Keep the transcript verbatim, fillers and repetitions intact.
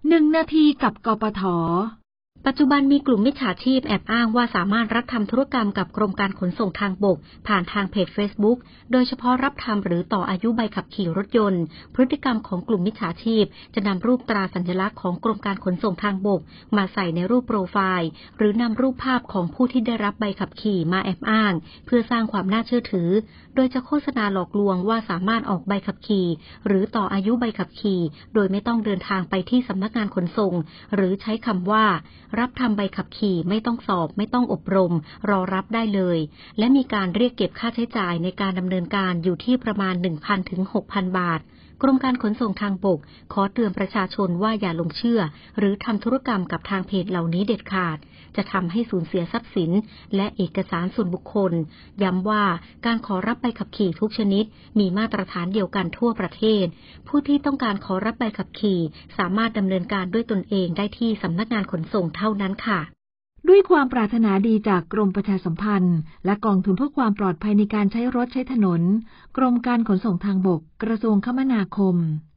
หนึ่งนาทีกับกปท. ปัจจุบันมีกลุ่มมิจฉาชีพแอบอ้างว่าสามารถรับทำธุรกรรมกับกรมการขนส่งทางบกผ่านทางเพจ Facebook โดยเฉพาะรับทำหรือต่ออายุใบขับขี่รถยนต์พฤติกรรมของกลุ่มมิจฉาชีพจะนำรูปตราสัญลักษณ์ของกรมการขนส่งทางบกมาใส่ในรูปโปรไฟล์หรือนำรูปภาพของผู้ที่ได้รับใบขับขี่มาแอบอ้างเพื่อสร้างความน่าเชื่อถือโดยจะโฆษณาหลอกลวงว่าสามารถออกใบขับขี่หรือต่ออายุใบขับขี่โดยไม่ต้องเดินทางไปที่สำนักงานขนส่งหรือใช้คำว่ารับทำใบขับขี่ไม่ต้องสอบไม่ต้องอบรมรอรับได้เลยและมีการเรียกเก็บค่าใช้จ่ายในการดำเนินการอยู่ที่ประมาณ หนึ่งพัน ถึง หกพัน บาทกรมการขนส่งทางบกขอเตือนประชาชนว่าอย่าหลงเชื่อหรือทำธุรกรรมกับทางเพจเหล่านี้เด็ดขาดจะทำให้สูญเสียทรัพย์สินและเอกสารส่วนบุคคลย้ำว่าการขอรับใบขับขี่ทุกชนิดมีมาตรฐานเดียวกันทั่วประเทศผู้ที่ต้องการขอรับใบขับขี่สามารถดำเนินการด้วยตนเองได้ที่สำนักงานขนส่งเท่านั้นค่ะด้วยความปรารถนาดีจากกรมประชาสัมพันธ์และกองทุนเพื่อความปลอดภัยในการใช้รถใช้ถนนกรมการขนส่งทางบกกระทรวงคมนาคม